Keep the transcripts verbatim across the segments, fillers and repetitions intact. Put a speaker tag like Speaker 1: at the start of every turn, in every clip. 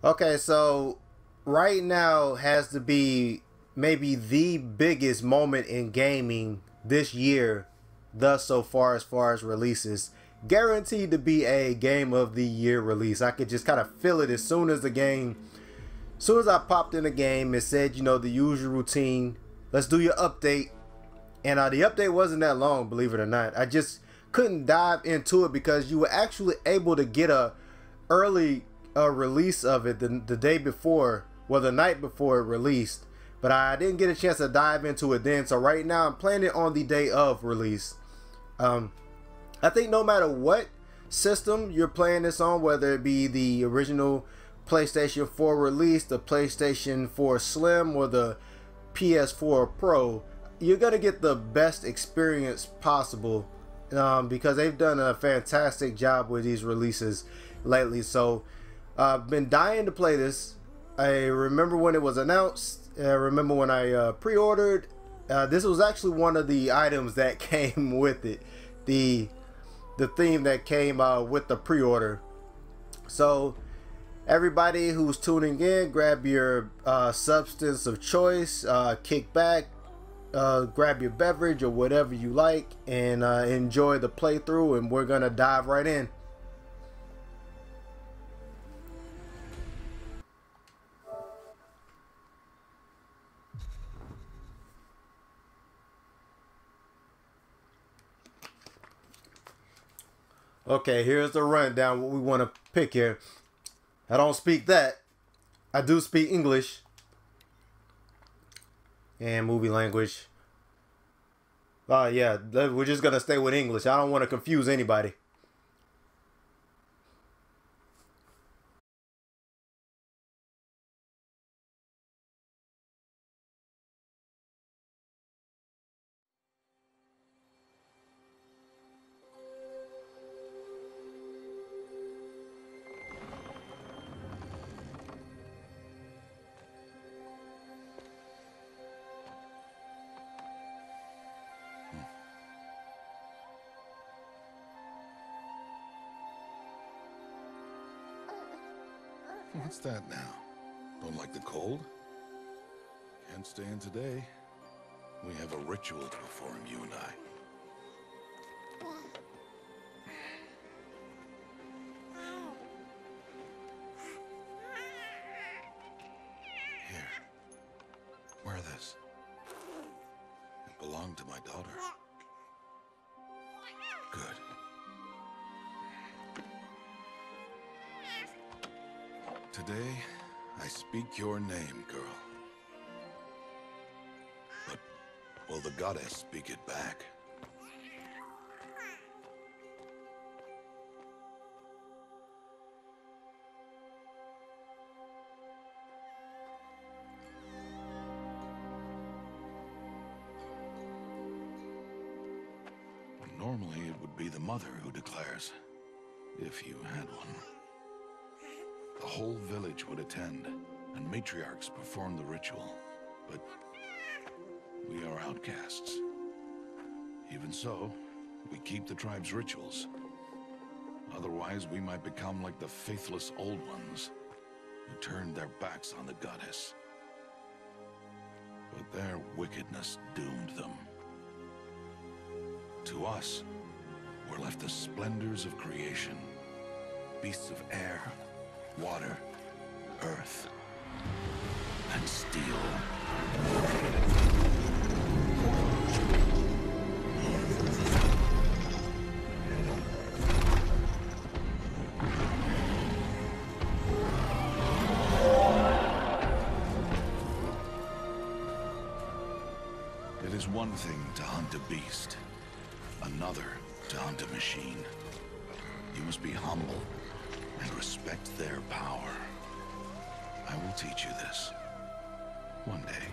Speaker 1: Okay, so right now has to be maybe the biggest moment in gaming this year, thus so far as far as releases. Guaranteed to be a game of the year release. I could just kind of feel it as soon as the game, as soon as I popped in the game, it said, you know, the usual routine. Let's do your update. And uh, the update wasn't that long, believe it or not. I just couldn't dive into it because you were actually able to get a early uh, release of it the, the day before, well, the night before it released. But I didn't get a chance to dive into it then. So right now I'm playing it on the day of release. Um, I think no matter what system you're playing this on, whether it be the original PlayStation four release, the PlayStation four Slim, or the P S four Pro, you're gonna get the best experience possible, um, because they've done a fantastic job with these releases lately. So I've uh, been dying to play this. I remember when it was announced. I remember when I uh, pre-ordered. Uh, this was actually one of the items that came with it, the the theme that came uh, with the pre-order. So everybody who's tuning in, grab your uh, substance of choice, uh, kick back, uh, grab your beverage or whatever you like, and uh, enjoy the playthrough, and we're gonna dive right in. Okay, here's the rundown, what we want to pick here. I don't speak that. I do speak English and movie language. Oh, uh, yeah, we're just going to stay with English. I don't want to confuse anybody.
Speaker 2: What's that now? Don't like the cold? Can't stay in today. We have a ritual to perform, you and I. Here. Wear this. It belonged to my daughter. Good. Today, I speak your name, girl. But will the goddess speak it back? Normally, it would be the mother who declares, if you had one. The whole village would attend, and matriarchs perform the ritual. But we are outcasts. Even so, we keep the tribe's rituals. Otherwise, we might become like the faithless old ones, who turned their backs on the goddess. But their wickedness doomed them. To us, were left the splendors of creation, beasts of air, water, earth, and steel. It is one thing to hunt a beast, another to hunt a machine. You must be humble and respect their power. I will teach you this one day.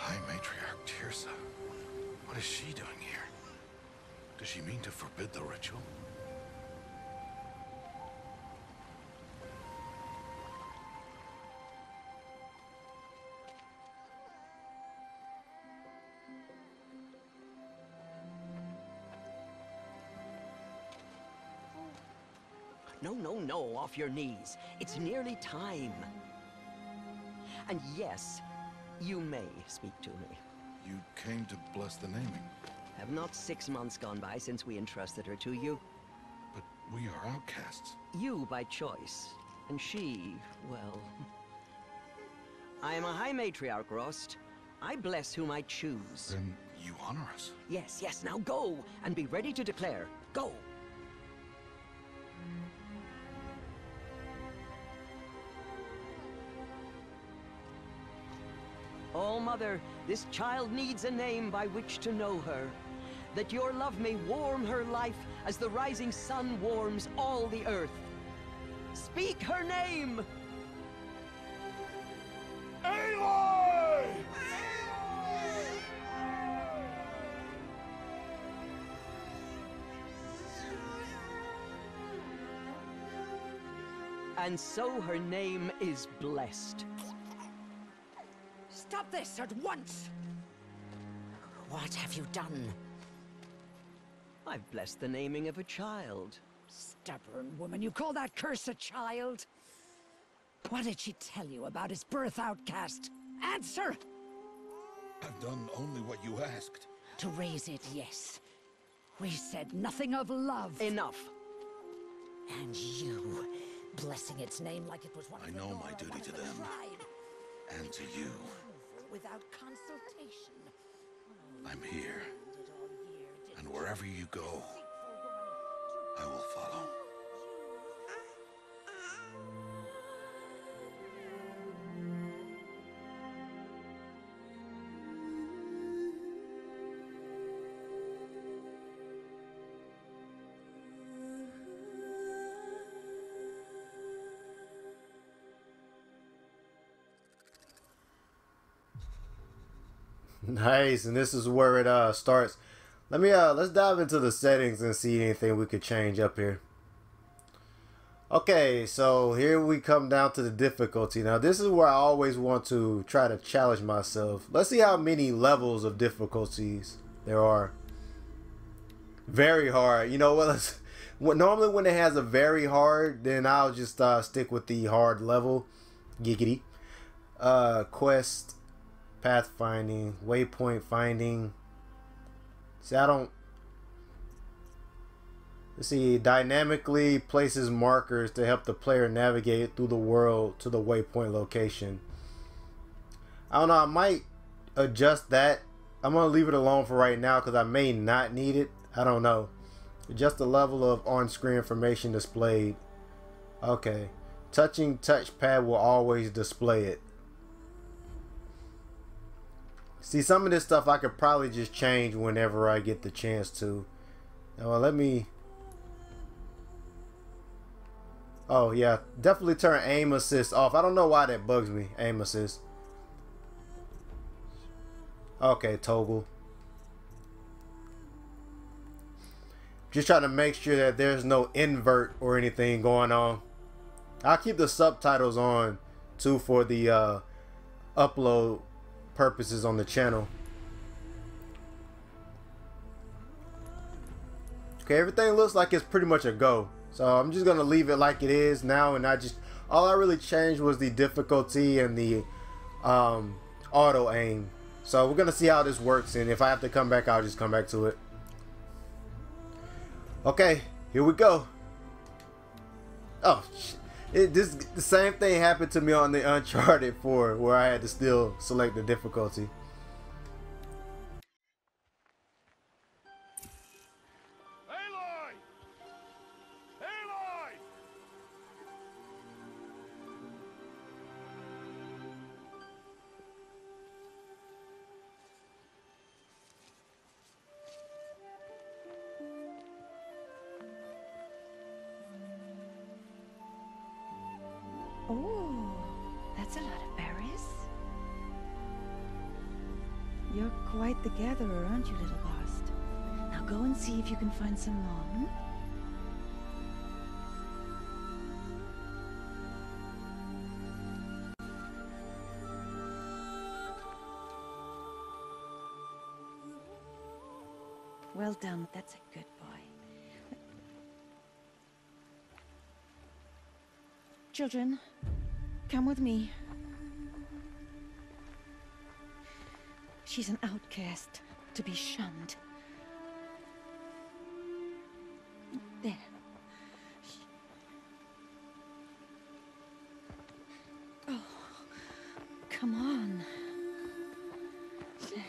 Speaker 2: High Matriarch Tirsa. What is she doing here? Does she mean to forbid the ritual?
Speaker 3: No, no, no, off your knees. It's nearly time. And yes, you may speak to me.
Speaker 2: You came to bless the naming.
Speaker 3: Have not six months gone by since we entrusted her to you?
Speaker 2: But we are outcasts.
Speaker 3: You by choice, and she, well... I am a High Matriarch, Rost. I bless whom I choose.
Speaker 2: Then you honor us.
Speaker 3: Yes, yes, now go, and be ready to declare. Go! Oh, Mother, this child needs a name by which to know her. That your love may warm her life as the rising sun warms all the earth. Speak her name!
Speaker 2: Aloy!
Speaker 3: And so her name is blessed.
Speaker 4: Stop this at once! What have you done?
Speaker 3: I've blessed the naming of a child.
Speaker 4: Stubborn woman, you call that curse a child? What did she tell you about his birth, outcast? Answer!
Speaker 2: I've done only what you asked.
Speaker 4: To raise it, yes. We said nothing of love.
Speaker 3: Enough.
Speaker 4: And you, blessing its name like it was one of
Speaker 2: I
Speaker 4: the
Speaker 2: know
Speaker 4: Nora,
Speaker 2: my duty
Speaker 4: one of
Speaker 2: to
Speaker 4: the
Speaker 2: them.
Speaker 4: tribe.
Speaker 2: And to you.
Speaker 4: Without consultation.
Speaker 2: I'm here.
Speaker 4: Did all year, did
Speaker 2: And wherever you go, I will follow.
Speaker 1: Nice, and this is where it uh starts. Let me uh let's dive into the settings and see anything we could change up here. Okay, so here we come down to the difficulty. Now this is where I always want to try to challenge myself. Let's see how many levels of difficulties there are. Very hard. You know what? Let's, what normally when it has a very hard, then I'll just uh, stick with the hard level. Giggity. Uh, quest. Pathfinding, waypoint finding. See, I don't. Let's see, dynamically places markers to help the player navigate through the world to the waypoint location. I don't know, I might adjust that. I'm gonna leave it alone for right now because I may not need it. I don't know. Adjust the level of on-screen information displayed. Okay. Touching touchpad will always display it. See, some of this stuff I could probably just change whenever I get the chance to. Now, let me... Oh, yeah. Definitely turn aim assist off. I don't know why that bugs me. Aim assist. Okay, toggle. Just trying to make sure that there's no invert or anything going on. I'll keep the subtitles on, too, for the uh, upload purposes on the channel. Okay, everything looks like it's pretty much a go, so I'm just gonna leave it like it is now. And I just all I really changed was the difficulty and the um, auto aim. So we're gonna see how this works, and if I have to come back, I'll just come back to it. Okay, here we go. Oh shit. It, this the same thing happened to me on the Uncharted four, where I had to still select the difficulty.
Speaker 2: Aloy! Aloy!
Speaker 5: Oh, that's a lot of berries. You're quite the gatherer, aren't you, little bast? Now go and see if you can find some more, hmm? Well done, that's a good boy. Children, come with me. She's an outcast, to be shunned. There. Oh, come on. There.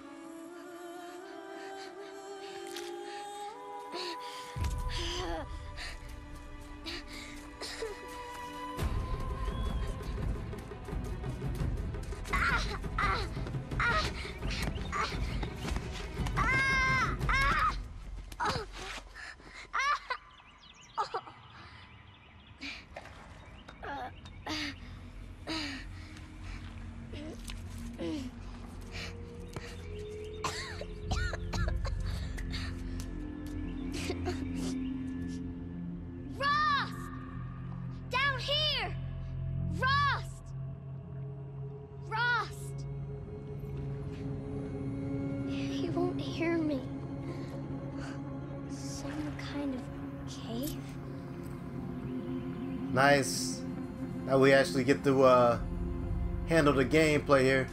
Speaker 1: Nice. Now we actually get to uh, handle the gameplay here.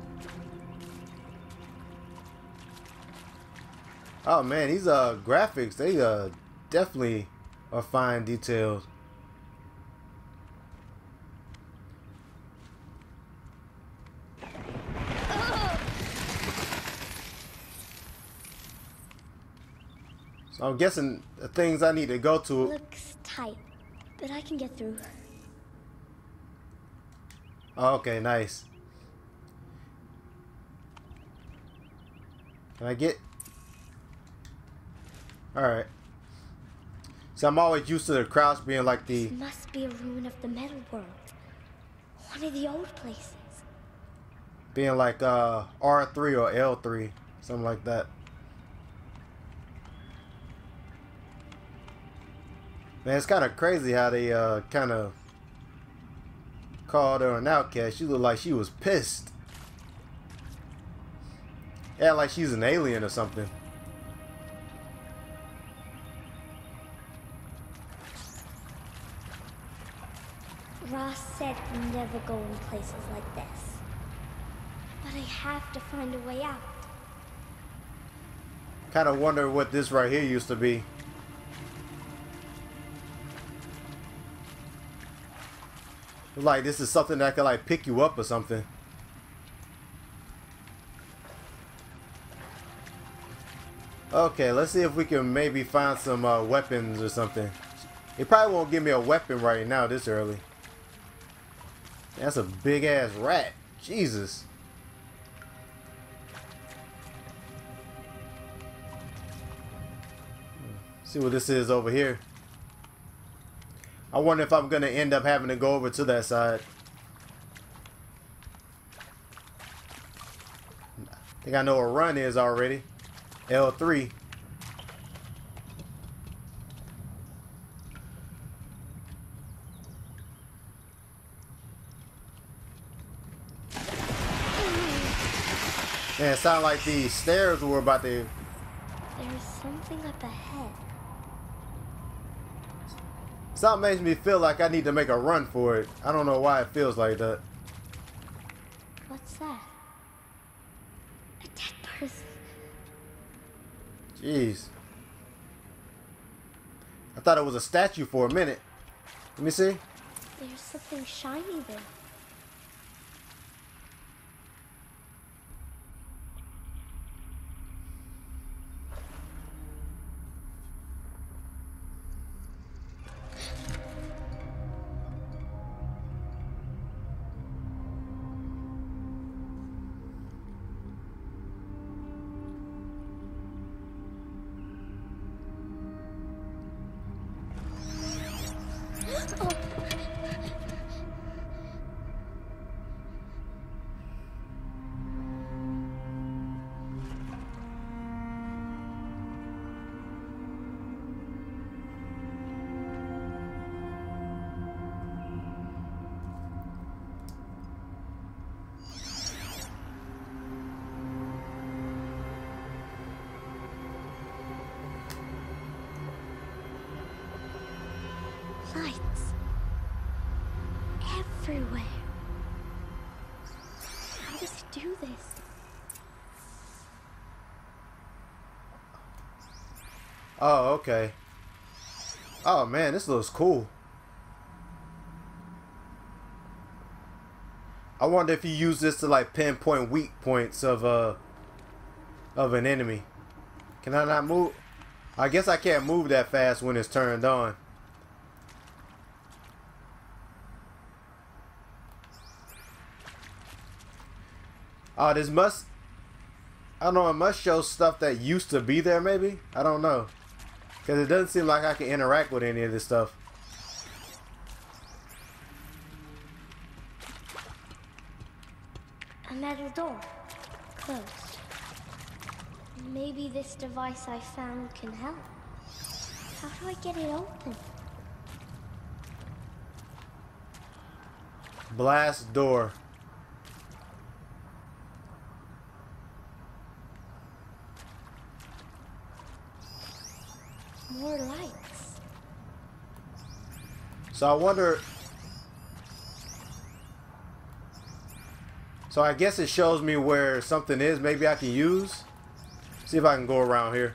Speaker 1: Oh man, these uh graphics, they uh definitely are fine detailed. So I'm guessing the things I need to go to.
Speaker 6: Looks tight, but I can get through.
Speaker 1: Oh, okay, nice. Can I get? Alright. So I'm always used to the crouch being like the...
Speaker 6: This must be a ruin of the metal world. One of the old places.
Speaker 1: Being like uh, R three or L three. Something like that. Man, it's kind of crazy how they uh, kind of called her an outcast. She looked like she was pissed. Yeah, like she's an alien or something.
Speaker 6: Ross said never go in places like this. But I have to find a way out.
Speaker 1: Kind of wonder what this right here used to be. Like this is something that could like pick you up or something. Okay, let's see if we can maybe find some uh, weapons or something. It probably won't give me a weapon right now this early. That's a big ass rat. Jesus. See what this is over here. I wonder if I'm going to end up having to go over to that side. I think I know what run is already. L three. Man, it sounded like these stairs were about to...
Speaker 6: There's something up ahead.
Speaker 1: Something makes me feel like I need to make a run for it. I don't know why it feels like that.
Speaker 6: What's that? A dead person.
Speaker 1: Jeez. I thought it was a statue for a minute. Let me see.
Speaker 6: There's something shiny there. everywhere. How does he do this?
Speaker 1: Oh, okay. Oh man, this looks cool. I wonder if you use this to like pinpoint weak points of uh of an enemy. Can I not move? I guess I can't move that fast when it's turned on. Oh, this must, I don't know, it must show stuff that used to be there maybe? I don't know. Because it doesn't seem like I can interact with any of this stuff.
Speaker 6: A metal door. Closed. Maybe this device I found can help. How do I get it open?
Speaker 1: Blast door.
Speaker 6: More lights.
Speaker 1: So I wonder. So I guess it shows me where something is. Maybe I can use. See if I can go around here.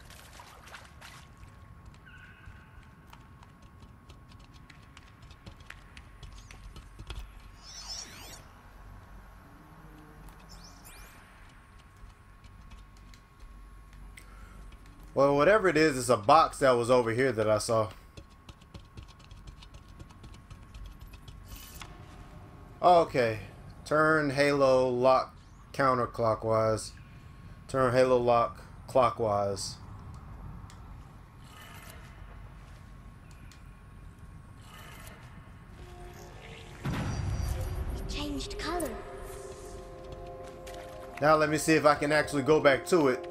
Speaker 1: Well, whatever it is, it's a box that was over here that I saw. Okay. Turn Halo lock counterclockwise. Turn Halo lock clockwise.
Speaker 6: It changed color.
Speaker 1: Now let me see if I can actually go back to it.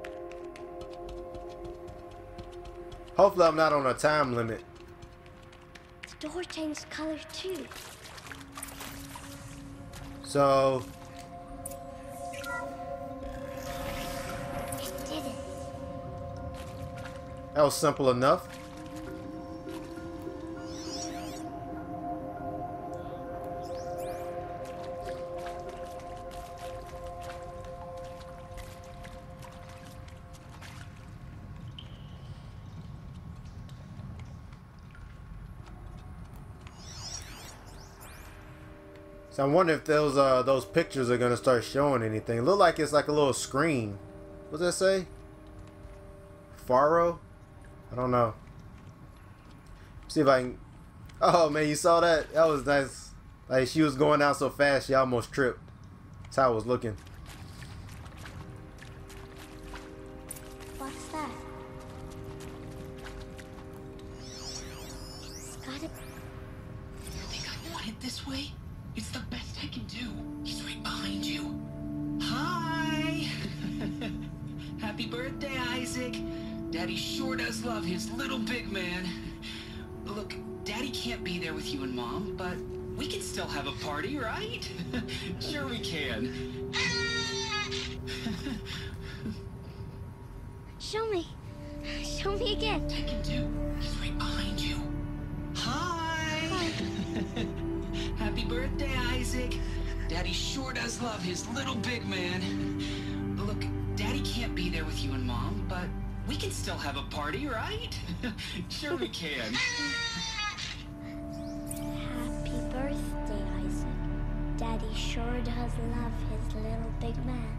Speaker 1: Hopefully I'm not on a time limit.
Speaker 6: The door changed color too.
Speaker 1: So
Speaker 6: It didn't.
Speaker 1: that was simple enough. So I wonder if those uh those pictures are gonna start showing anything. It look like it's like a little screen. What's that say? Faro? I don't know. See if I can. Oh man, you saw that? That was nice. Like she was going out so fast, she almost tripped. That's how I was looking.
Speaker 6: What's that? It's gotta.
Speaker 7: You think I want it this way? It's the best I can do. He's right behind you. Hi! Happy birthday, Isaac. Daddy sure does love his little big man. Look, Daddy can't be there with you and Mom, but we can still have a party, right? Sure we can.
Speaker 6: Show me. Show me again.
Speaker 7: I can do. He's right behind you. Hi! Happy birthday, Isaac. Daddy sure does love his little big man. Look, Daddy can't be there with you and Mom, but we can still have a party, right? Sure we can.
Speaker 6: Happy birthday, Isaac. Daddy sure does love his little big man.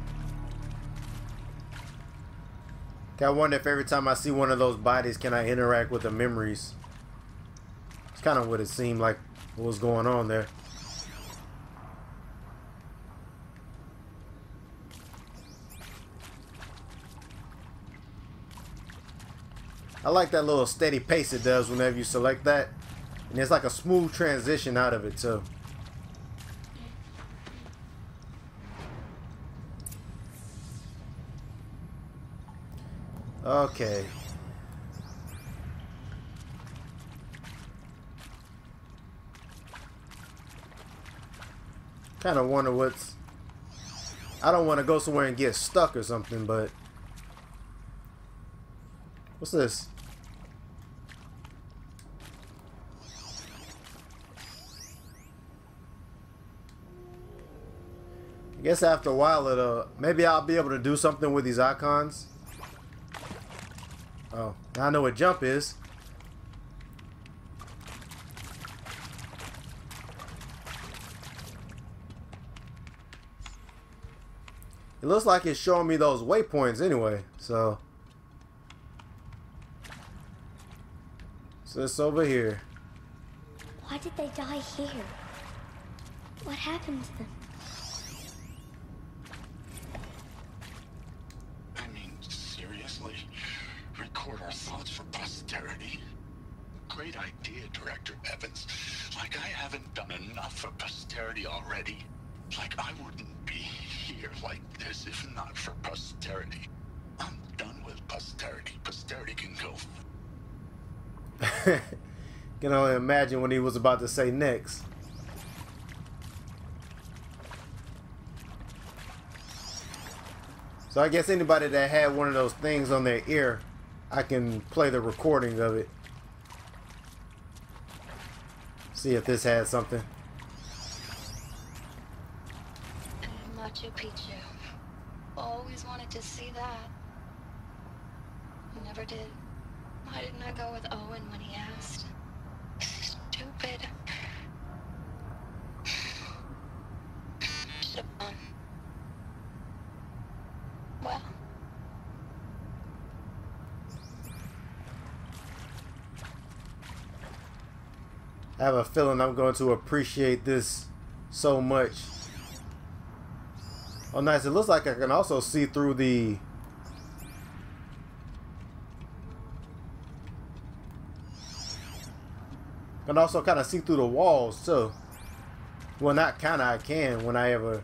Speaker 1: I wonder if every time I see one of those bodies, can I interact with the memories? It's kind of what it seemed like what was going on there. I like that little steady pace it does whenever you select that. And it's like a smooth transition out of it too. Okay. Kind of wonder what's... I don't want to go somewhere and get stuck or something, but... What's this? Guess after a while it'll maybe I'll be able to do something with these icons. Oh, now I know what jump is. It looks like it's showing me those waypoints anyway, so so it's over here.
Speaker 6: Why did they die here? What happened to them?
Speaker 2: I mean, seriously? Record our thoughts for posterity? Great idea, Director Evans. Like I haven't done enough for posterity already. Like I wouldn't be here like this if not for posterity. I'm done with posterity. Posterity can go.
Speaker 1: Can only imagine what he was about to say next. So I guess anybody that had one of those things on their ear, I can play the recording of it. See if this had something.
Speaker 8: Machu Picchu. Always wanted to see that. Never did. Why didn't I go with Owen when he asked? Stupid. Should've gone. Well.
Speaker 1: I have a feeling I'm going to appreciate this so much. Oh, nice. It looks like I can also see through the... I can also kind of see through the walls, too. Well, not kind of. I can when I ever...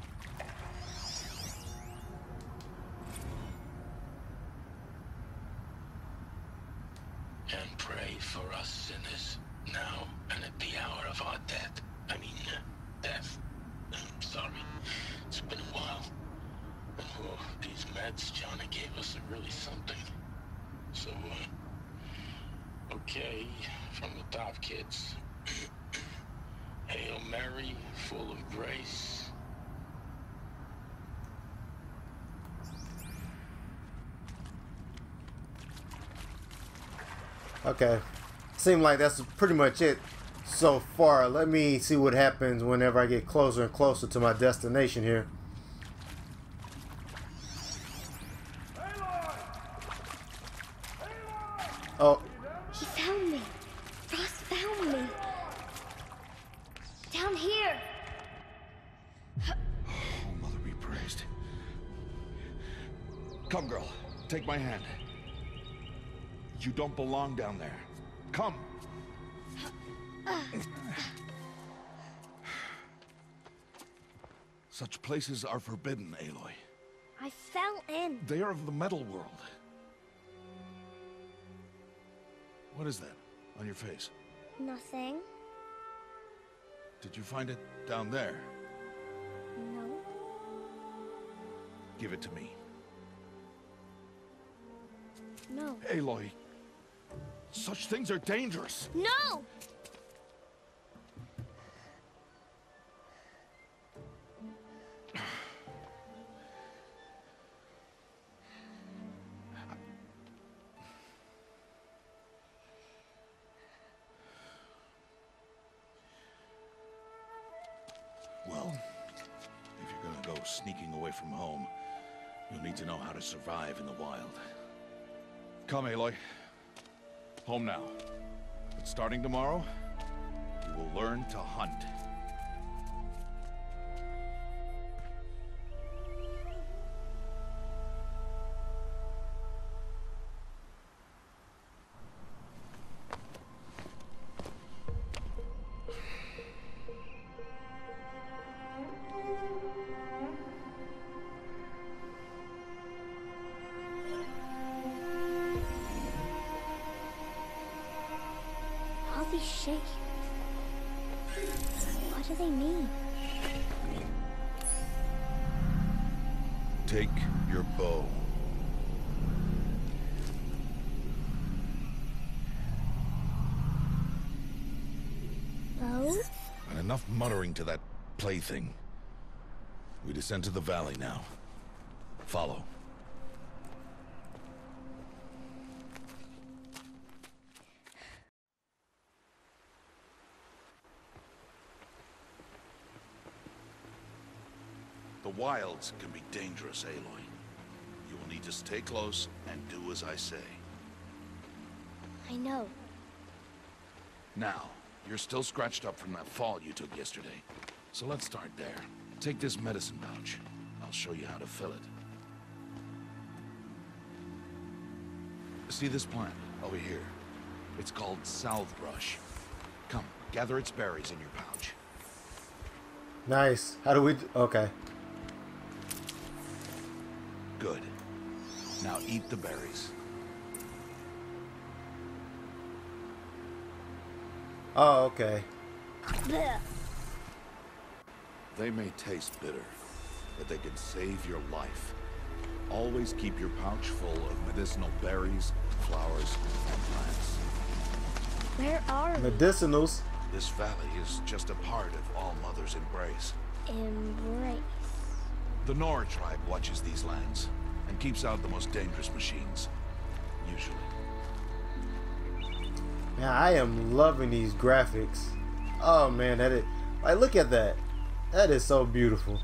Speaker 2: And pray for us sinners, now and at the hour of our death. I mean, uh, death. I'm sorry. It's been a while. Oh, these meds Johnny gave us are really something. So, uh, okay, from the top, kids. Hail Mary, full of grace.
Speaker 1: Okay. Seemed like that's pretty much it so far. Let me see what happens whenever I get closer and closer to my destination here. Oh.
Speaker 6: He found me. Ross found me. Down here.
Speaker 2: Oh, Mother be praised. Come, girl. Take my hand. You don't belong down there. Come. Such places are forbidden, Aloy.
Speaker 6: I fell in.
Speaker 2: They are of the metal world. What is that on your face?
Speaker 6: Nothing.
Speaker 2: Did you find it down there?
Speaker 6: No.
Speaker 2: Give it to me.
Speaker 6: No.
Speaker 2: Aloy, such things are dangerous.
Speaker 6: No!
Speaker 2: Well, if you're gonna go sneaking away from home, you'll need to know how to survive in the wild. Come, Aloy. Home now. But starting tomorrow, you will learn to hunt.
Speaker 6: All these shapes. What do they mean?
Speaker 2: Take your bow.
Speaker 6: Bow?
Speaker 2: And enough muttering to that plaything. We descend to the valley now. Follow. The wilds can be dangerous, Aloy. You will need to stay close and do as I say.
Speaker 6: I know.
Speaker 2: Now, you're still scratched up from that fall you took yesterday. So let's start there. Take this medicine pouch. I'll show you how to fill it. See this plant over here? It's called salve brush. Come, gather its berries in your pouch.
Speaker 1: Nice. How do we... d- okay.
Speaker 2: Good. Now eat the berries.
Speaker 1: Oh, okay.
Speaker 6: Blech.
Speaker 2: They may taste bitter, but they can save your life. Always keep your pouch full of medicinal berries, flowers, and plants.
Speaker 6: Where are we?
Speaker 1: Medicinals.
Speaker 2: This valley is just a part of All Mother's embrace.
Speaker 6: Embrace.
Speaker 2: The Nora tribe watches these lands and keeps out the most dangerous machines. Usually.
Speaker 1: Man, I am loving these graphics. Oh man, that is... Like, look at that. That is so beautiful.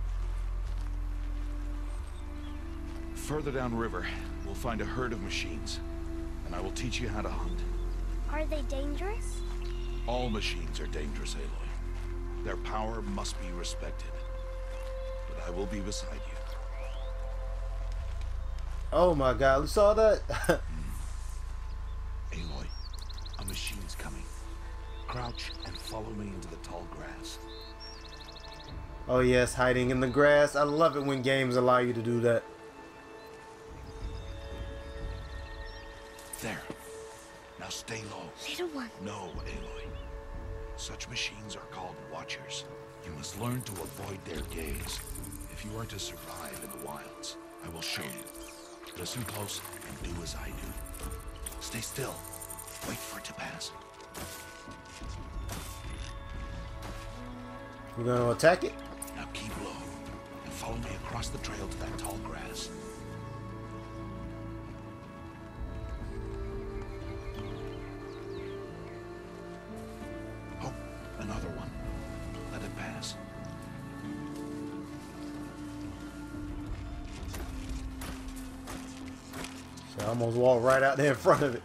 Speaker 2: Further downriver, we'll find a herd of machines, and I will teach you how to hunt.
Speaker 6: Are they dangerous?
Speaker 2: All machines are dangerous, Aloy. Their power must be respected. But I will be beside you.
Speaker 1: Oh my god, you saw that?
Speaker 2: Aloy, a machine's coming. Crouch and follow me into the tall grass.
Speaker 1: Oh yes, hiding in the grass. I love it when games allow you to do that.
Speaker 2: There. Now stay low.
Speaker 6: Little one.
Speaker 2: No, Aloy. Such machines are called watchers. You must learn to avoid their gaze. If you are to survive in the wilds, I will show you. Listen close and do as I do. Stay still. Wait for it to pass.
Speaker 1: We're gonna attack it?
Speaker 2: Now keep low and follow me across the trail to that tall grass. Oh, another one. Let it pass.
Speaker 1: So I almost walked right out there in front of it.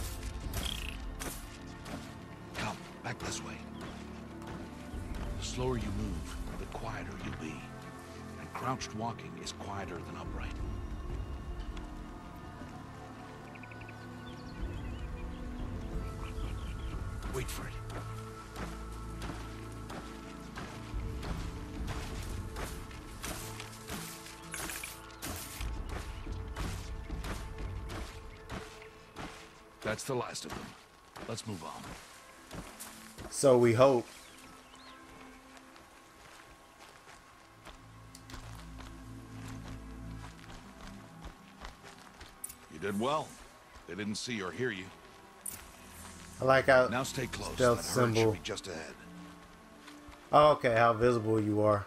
Speaker 2: Come, back this way. The slower you move, the quieter you'll be. And crouched walking is quieter than upright. Wait for it. That's the last of them. Let's move on.
Speaker 1: So we hope.
Speaker 2: You did well. They didn't see or hear you.
Speaker 1: I like how
Speaker 2: Now stay close.
Speaker 1: stealth
Speaker 2: That herd
Speaker 1: symbol.
Speaker 2: should be just ahead.
Speaker 1: Oh, okay, how visible you are.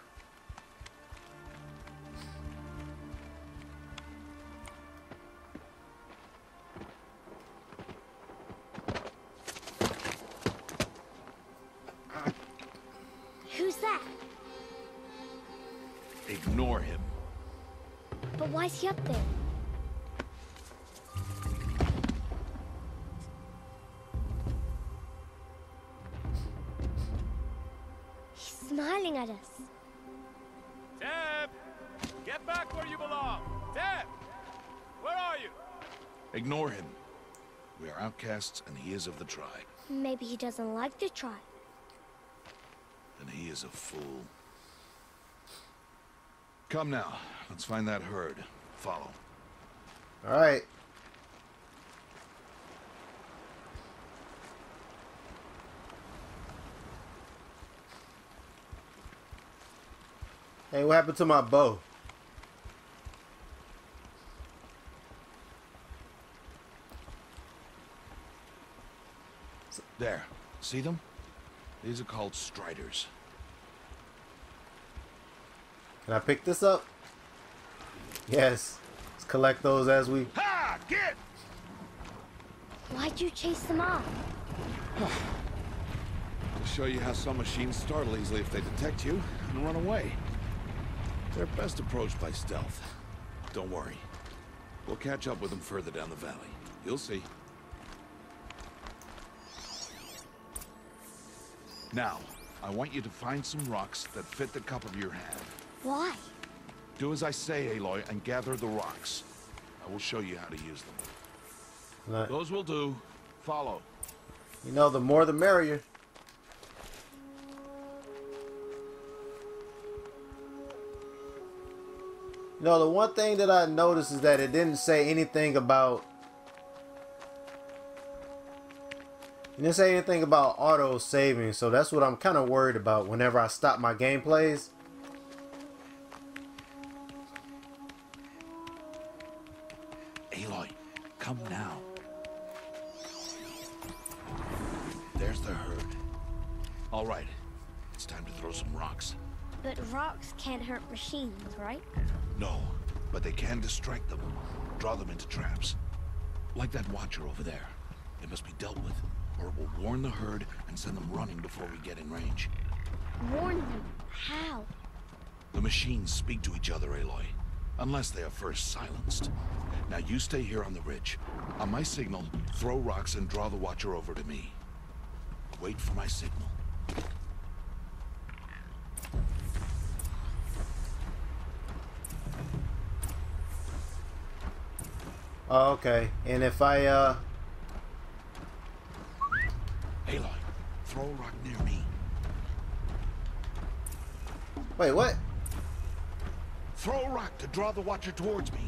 Speaker 6: Who's that?
Speaker 2: Ignore him.
Speaker 6: But why's he up there? He's smiling at us.
Speaker 9: Deb! Get back where you belong! Deb! Where are you?
Speaker 2: Ignore him. We are outcasts and he is of the tribe.
Speaker 6: Maybe he doesn't like the tribe.
Speaker 2: And he is a fool. Come now. Let's find that herd. Follow.
Speaker 1: Alright. Hey, what happened to my bow?
Speaker 2: There. See them? These are called striders.
Speaker 1: Can I pick this up? Yes. Let's collect those as we...
Speaker 2: Ha! Get!
Speaker 6: Why'd you chase them off?
Speaker 2: To show you how some machines startle easily if they detect you and run away. They're best approached by stealth. Don't worry. We'll catch up with them further down the valley. You'll see. Now, I want you to find some rocks that fit the cup of your hand.
Speaker 6: Why?
Speaker 2: Do as I say, Aloy, and gather the rocks. I will show you how to use them.
Speaker 1: Like,
Speaker 2: Those will do. Follow.
Speaker 1: you know, the more the merrier. You know, the one thing that I noticed is that it didn't say anything about... It didn't say anything about auto saving, so that's what I'm kind of worried about whenever I stop my gameplays.
Speaker 2: Aloy, come now. There's the herd. All right, it's time to throw some rocks.
Speaker 6: But rocks can't hurt machines, right?
Speaker 2: No, but they can distract them, draw them into traps. Like that watcher over there. It must be dealt with, or it will warn the herd and send them running before we get in range.
Speaker 6: Warn them? How?
Speaker 2: The machines speak to each other, Aloy, unless they are first silenced. Now you stay here on the ridge. On my signal, throw rocks and draw the watcher over to me. Wait for my signal.
Speaker 1: Oh, okay. And if I, uh...
Speaker 2: Aloy, throw a rock near me.
Speaker 1: Wait, what?
Speaker 2: Throw a rock to draw the watcher towards me.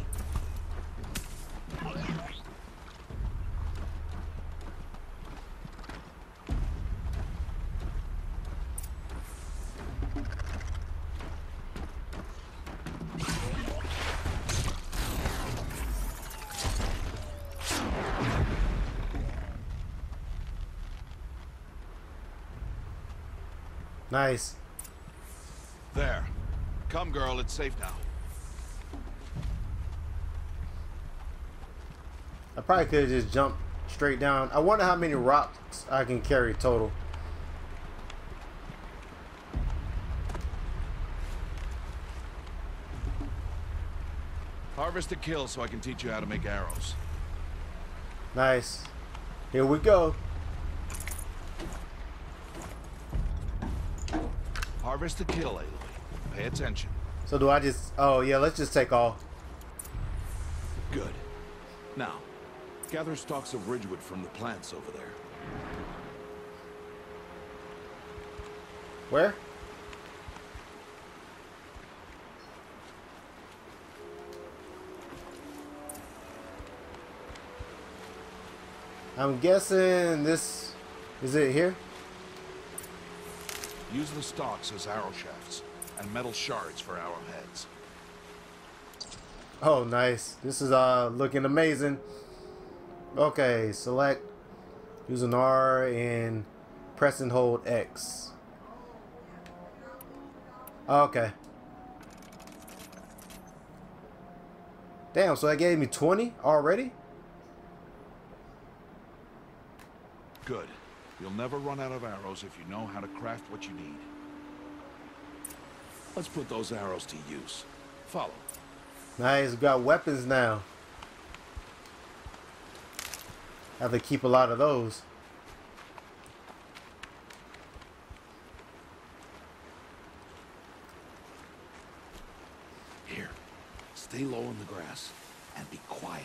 Speaker 1: Nice.
Speaker 2: There. Come, girl, it's safe now.
Speaker 1: I probably could have just jumped straight down. I wonder how many rocks I can carry total.
Speaker 2: Harvest a kill so I can teach you how to make arrows.
Speaker 1: Nice. Here we go.
Speaker 2: Harvest a kill, Aloy. Pay attention.
Speaker 1: So do I just... Oh, yeah, let's just take all.
Speaker 2: Good. Now, gather stalks of ridgewood from the plants over there.
Speaker 1: Where? I'm guessing this... Is it here?
Speaker 2: Use the stalks as arrow shafts, and metal shards for arrowheads.
Speaker 1: Oh, nice. This is uh looking amazing. Okay, select, use an R, and press and hold X. Okay. Damn, so that gave me twenty already?
Speaker 2: Good. You'll never run out of arrows if you know how to craft what you need. Let's put those arrows to use. Follow.
Speaker 1: Nice, we got weapons now. Have to keep a lot of those.
Speaker 2: Here, stay low in the grass and be quiet.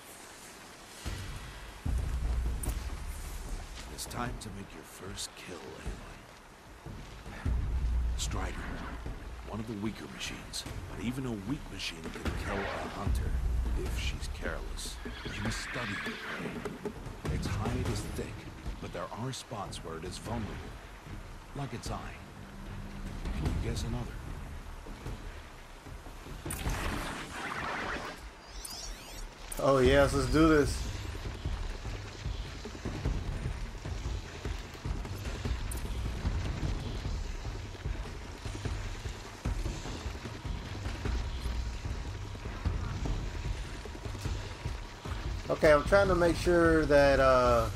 Speaker 2: It's time to make your first kill, Aloy. Strider, one of the weaker machines, but even a weak machine can kill a hunter if she's careless. You must study the prey. Its hide is thick, but there are spots where it is vulnerable, like its eye. Can you guess another?
Speaker 1: Oh yes, let's do this. Okay, I'm trying to make sure that uh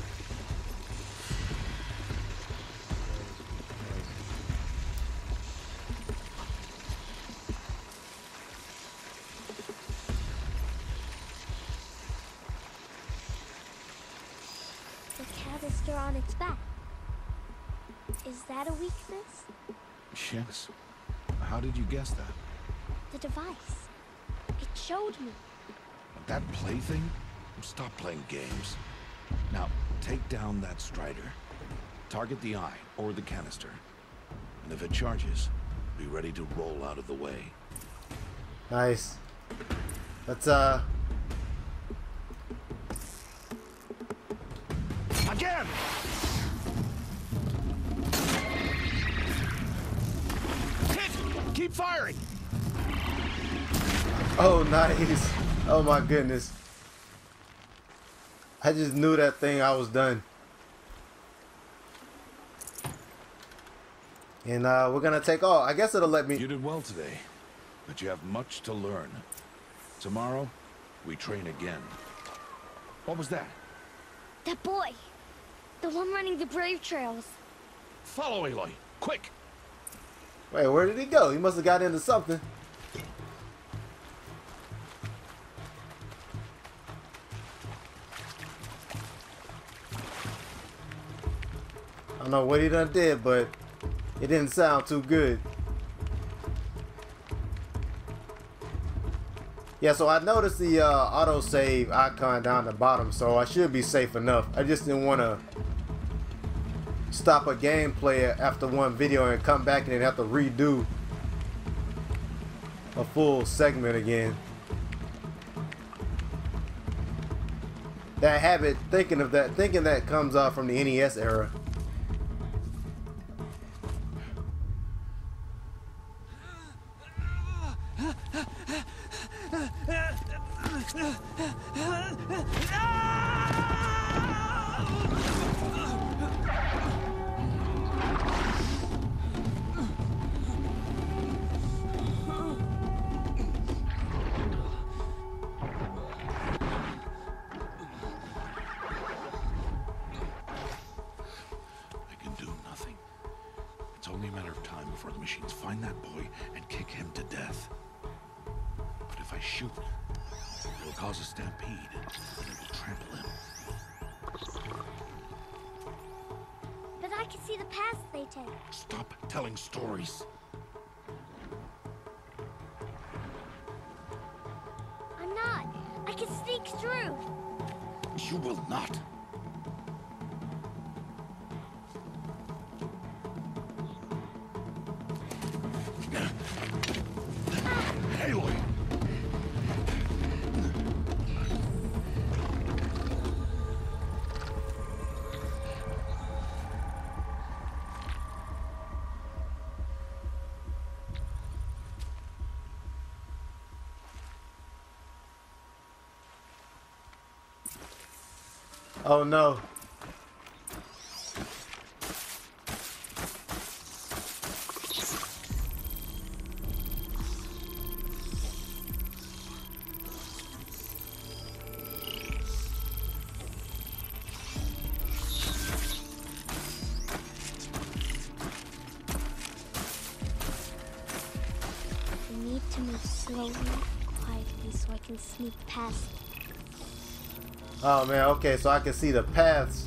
Speaker 6: The canister on its back. Is that a weakness?
Speaker 2: Yes. How did you guess that?
Speaker 6: The device. It showed me.
Speaker 2: That plaything? Stop playing games. Now, take down that Strider. Target the eye or the canister. And if it charges, be ready to roll out of the way.
Speaker 1: nice. Let's uh
Speaker 2: Again! Hit! Keep firing!
Speaker 1: oh nice. Oh my goodness. I just knew that thing I was done. And uh we're gonna take all. I guess it'll let me
Speaker 2: You did well today, but you have much to learn. Tomorrow, we train again. What was that?
Speaker 6: That boy. The one running the brave trails.
Speaker 2: Follow Aloy, quick!
Speaker 1: Wait, where did he go? He must have got into something. I don't know what he done did, but it didn't sound too good. Yeah, so I noticed the uh, autosave icon down the bottom, so I should be safe enough. I just didn't want to stop a gameplay after one video and come back and then have to redo a full segment again. That habit, thinking of that, thinking that comes out from the N E S era.
Speaker 2: Find that boy and kick him to death. But if I shoot, it will cause a stampede and it will trample him.
Speaker 6: But I can see the paths they take.
Speaker 2: Stop telling stories.
Speaker 6: I'm not. I can sneak through.
Speaker 2: You will not. Aloy!
Speaker 1: Oh no.
Speaker 6: I need to move slowly, quietly, so I can sneak past.
Speaker 1: Oh man, okay, so I can see the paths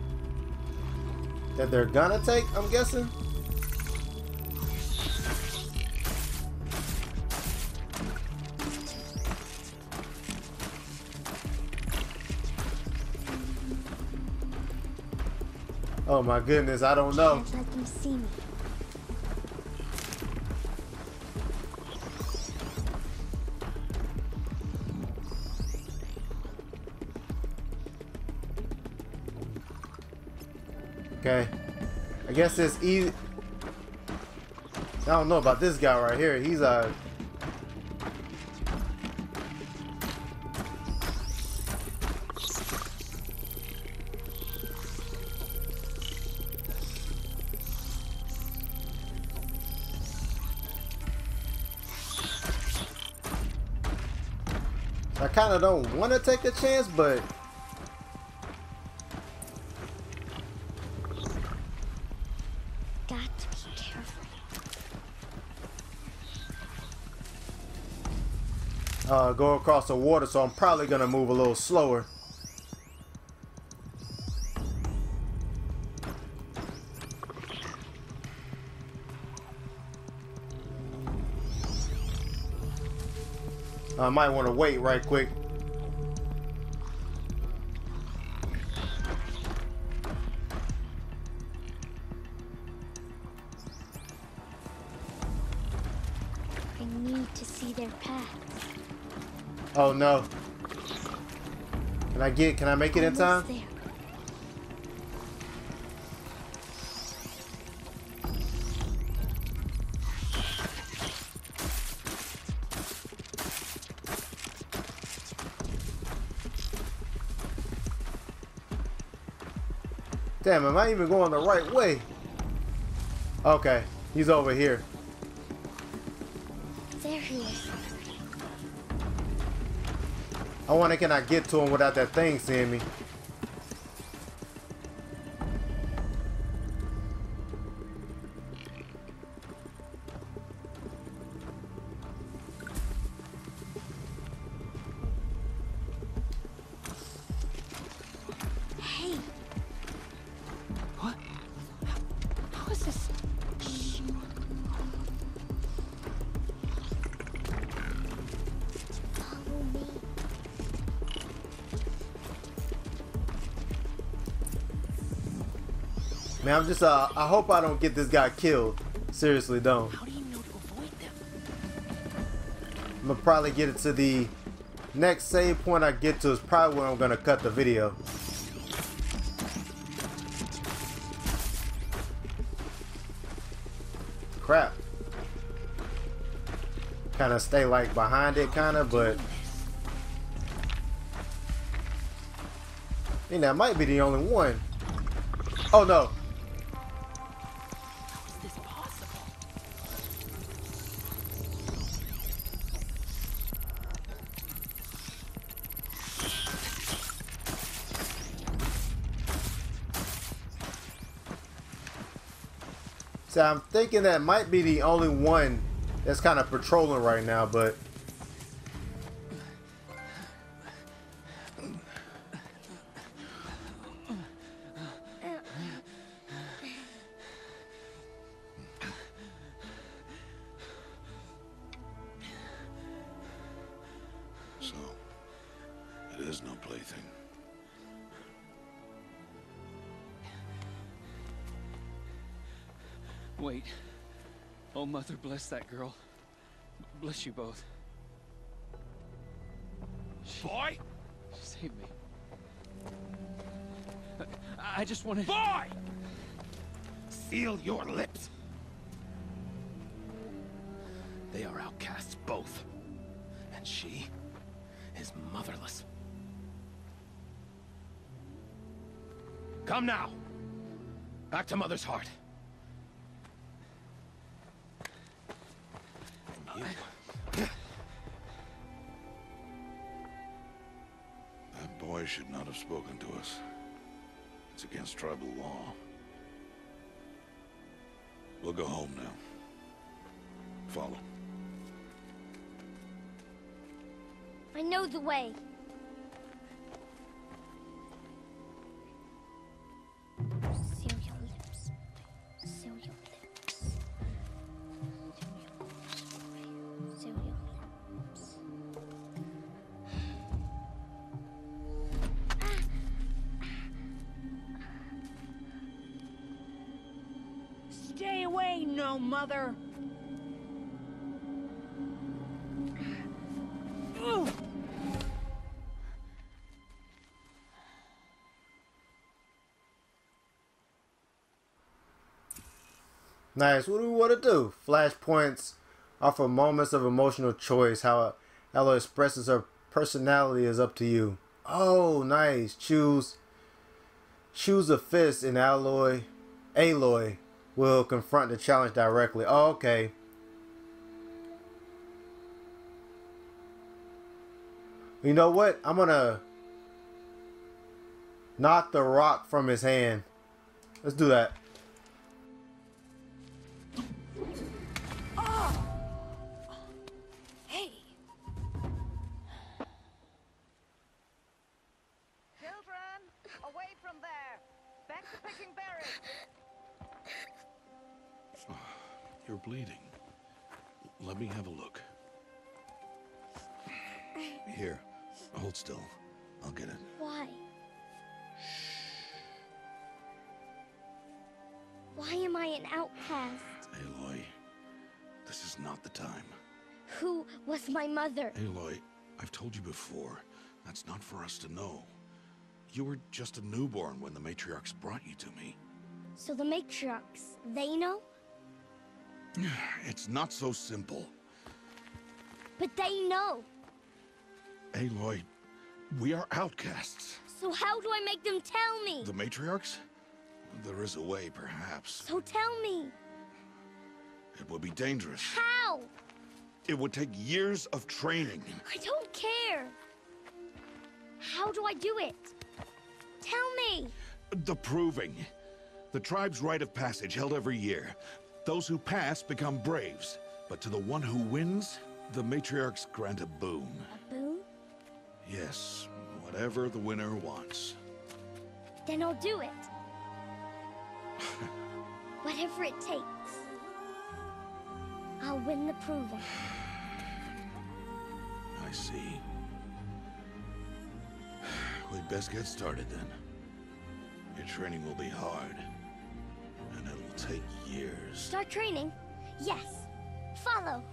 Speaker 1: that they're gonna take, I'm guessing. Oh my goodness, I don't know.
Speaker 6: Can't let them see me.
Speaker 1: Okay, I guess it's easy. I don't know about this guy right here. He's uh I kind of don't want to take a chance, but
Speaker 6: got to be careful.
Speaker 1: uh, go across the water, so I'm probably gonna move a little slower. I might want to wait right quick.
Speaker 6: I need to see their paths.
Speaker 1: Oh no. Can I get, can I make it in time?
Speaker 6: Almost there.
Speaker 1: Damn, am I even going the right way? Okay, he's over here.
Speaker 6: There he is.
Speaker 1: I wonder, can I get to him without that thing seeing me?
Speaker 6: Hey,
Speaker 7: What? How is this?
Speaker 6: follow me.
Speaker 1: Man, I'm just, uh, I hope I don't get this guy killed. Seriously, don't.
Speaker 7: How do you know to avoid them?
Speaker 1: I'm gonna probably get it to the next save point I get to is probably where I'm gonna cut the video. Crap. Kind of stay like behind it, kind of, but I think that might be the only one. Oh no.
Speaker 7: How is this possible?
Speaker 1: So I'm thinking that might be the only one that's kind of patrolling right now, but
Speaker 2: So, it is no plaything.
Speaker 7: Wait. Oh, Mother, bless that girl. Bless you both. She,
Speaker 9: Boy!
Speaker 7: she saved me. I, I just wanted...
Speaker 9: Boy! Seal your lips. They are outcasts, both. And she is motherless. Come now. Back to Mother's heart. And you...
Speaker 2: That boy should not have spoken to us. It's against tribal law. We'll go home now. Follow.
Speaker 6: I know the way. Seal your lips. Seal your lips. Seal your lips.
Speaker 4: Stay away, no mother. Ugh.
Speaker 1: nice. What do we want to do? Flashpoints offer moments of emotional choice. How Aloy expresses her personality is up to you. Oh, nice. Choose choose a fist and Aloy Aloy will confront the challenge directly. Oh, okay. You know what? I'm gonna knock the rock from his hand. Let's do that.
Speaker 4: Oh. Hey.
Speaker 10: Children, away from there. Back to picking berries.
Speaker 2: You're bleeding. Let me have a look. Here, hold still. I'll get it.
Speaker 6: Why? Why am I an outcast?
Speaker 2: Aloy, this is not the time.
Speaker 6: Who was my mother?
Speaker 2: Aloy, I've told you before, that's not for us to know. You were just a newborn when the matriarchs brought you to me.
Speaker 6: So the matriarchs, they know?
Speaker 2: It's not so simple.
Speaker 6: But they know.
Speaker 2: Aloy, we are outcasts.
Speaker 6: So how do I make them tell me?
Speaker 2: The matriarchs? There is a way, perhaps.
Speaker 6: So tell me.
Speaker 2: It would be dangerous.
Speaker 6: How?
Speaker 2: It would take years of training.
Speaker 6: I don't care. How do I do it? Tell me.
Speaker 2: The proving. The tribe's rite of passage held every year. Those who pass become braves. But to the one who wins, the matriarchs grant a boon.
Speaker 6: A boon?
Speaker 2: Yes, whatever the winner wants.
Speaker 6: Then I'll do it. Whatever it takes. I'll win the proving.
Speaker 2: I see. We'd best get started then. Your training will be hard. And it'll take years.
Speaker 6: Start training? Yes. Follow.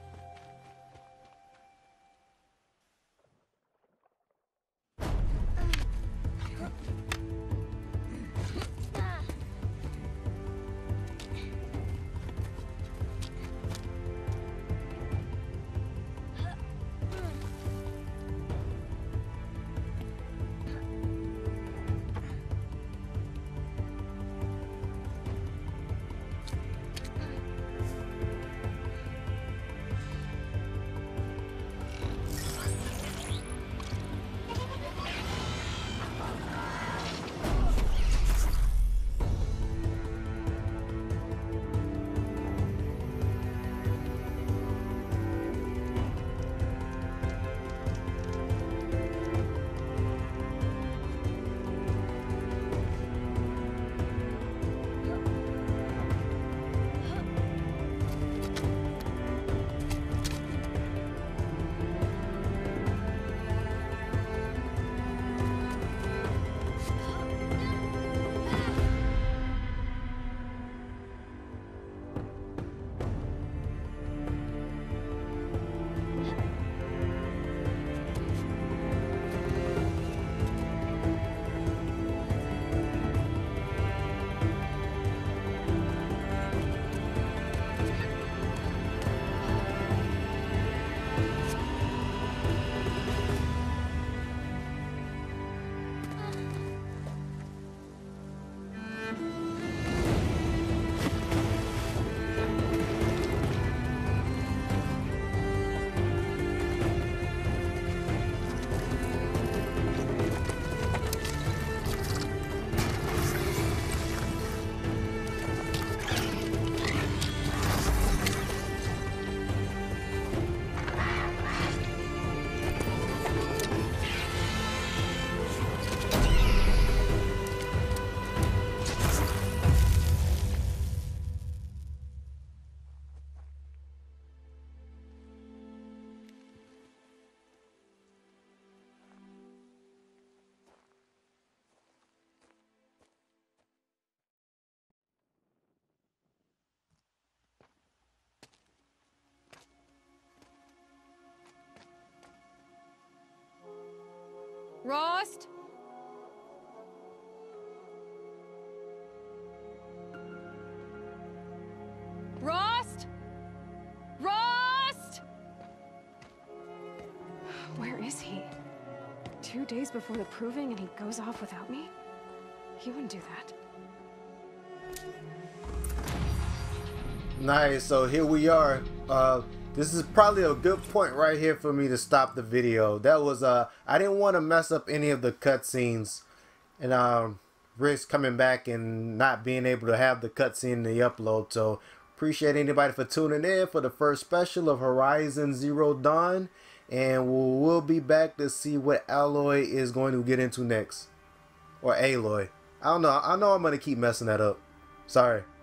Speaker 11: Rost? Rost? Rost? Where is he? Two days before the proving and he goes off without me? He wouldn't do that.
Speaker 1: Nice. So here we are. Uh, this is probably a good point right here for me to stop the video. That was uh I didn't want to mess up any of the cutscenes and um risk coming back and not being able to have the cutscene in the upload. So appreciate anybody for tuning in for the first special of Horizon Zero Dawn, and we'll, we'll be back to see what Aloy is going to get into next, or Aloy. I don't know. I know I'm gonna keep messing that up. Sorry.